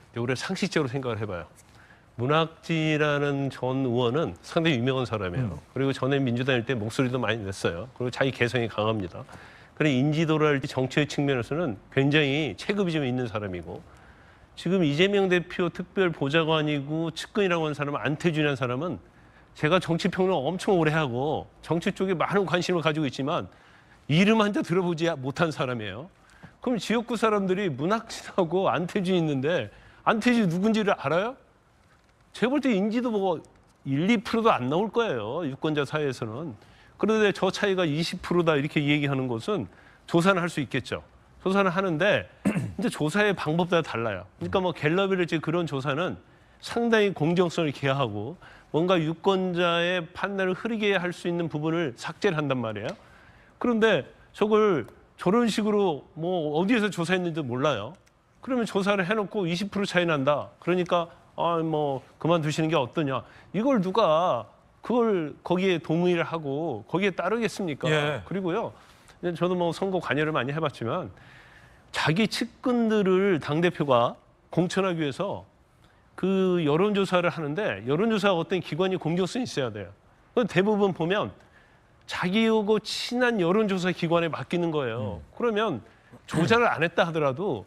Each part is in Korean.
우리가 상식적으로 생각을 해봐요. 문학진이라는 전 의원은 상당히 유명한 사람이에요. 그리고 전에 민주당일 때 목소리도 많이 냈어요. 그리고 자기 개성이 강합니다. 그런 인지도랄지 정치의 측면에서는 굉장히 체급이 좀 있는 사람이고, 지금 이재명 대표 특별 보좌관이고 측근이라고 하는 사람은 안태준이라는 사람은 제가 정치평론 엄청 오래 하고 정치 쪽에 많은 관심을 가지고 있지만 이름 한자 들어보지 못한 사람이에요. 그럼 지역구 사람들이 문학진하고 안태준이 있는데 안태준이 누군지를 알아요? 제가 볼 때 인지도 뭐 1, 2%도 안 나올 거예요. 유권자 사이에서는. 그런데 저 차이가 20%다 이렇게 얘기하는 것은 조사는 할 수 있겠죠. 조사는 하는데 이제 조사의 방법도 달라요. 그러니까 뭐 갤럽이랄지 그런 조사는 상당히 공정성을 기하하고 뭔가 유권자의 판단을 흐리게 할 수 있는 부분을 삭제를 한단 말이에요. 그런데 저걸 저런 식으로 뭐 어디에서 조사했는지도 몰라요. 그러면 조사를 해놓고 20% 차이 난다. 그러니까 뭐 그만두시는 게 어떠냐. 이걸 누가 그걸 거기에 동의를 하고 거기에 따르겠습니까? 예. 그리고요. 저도 뭐 선거 관여를 많이 해봤지만 자기 측근들을 당대표가 공천하기 위해서 그 여론조사를 하는데 여론조사가 어떤 기관이 공정성이 있어야 돼요. 대부분 보면 자기하고 친한 여론조사 기관에 맡기는 거예요. 그러면 조작을 안 했다 하더라도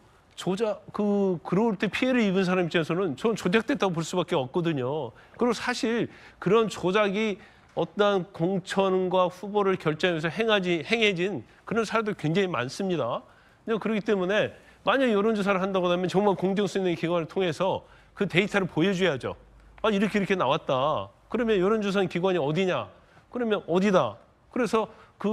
그럴 때 피해를 입은 사람 입장에서는 저는 조작됐다고 볼 수밖에 없거든요. 그리고 사실 그런 조작이 어떤 공천과 후보를 결정해서 행해진 그런 사례도 굉장히 많습니다. 그렇기 때문에 만약 여론조사를 한다고 하면 정말 공정성 있는 기관을 통해서 그 데이터를 보여줘야죠. 이렇게 나왔다. 그러면 여론조사 기관이 어디냐? 그러면 어디다? 그래서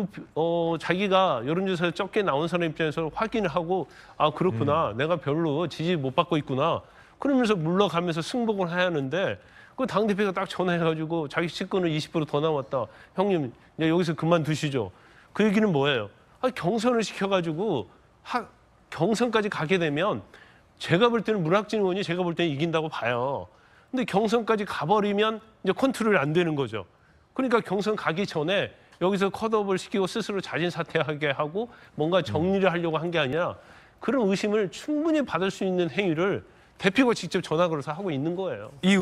자기가 여론조사에 적게 나온 사람 입장에서 확인을 하고 그렇구나. 내가 별로 지지 못 받고 있구나. 그러면서 물러가면서 승복을 해야 하는데 그 당대표가 딱 전화해가지고 자기 측근은 20%더 나왔다. 형님 이제 여기서 그만두시죠. 그 얘기는 뭐예요? 경선을 시켜가지고 경선까지 가게 되면 제가 볼 때는 문학진 의원이 제가 볼 때는 이긴다고 봐요. 근데 경선까지 가버리면 이제 컨트롤이 안 되는 거죠. 그러니까 경선 가기 전에 여기서 컷업을 시키고 스스로 자진 사퇴하게 하고 뭔가 정리를 하려고 한 게 아니라 그런 의심을 충분히 받을 수 있는 행위를 대표가 직접 전화 걸어서 하고 있는 거예요.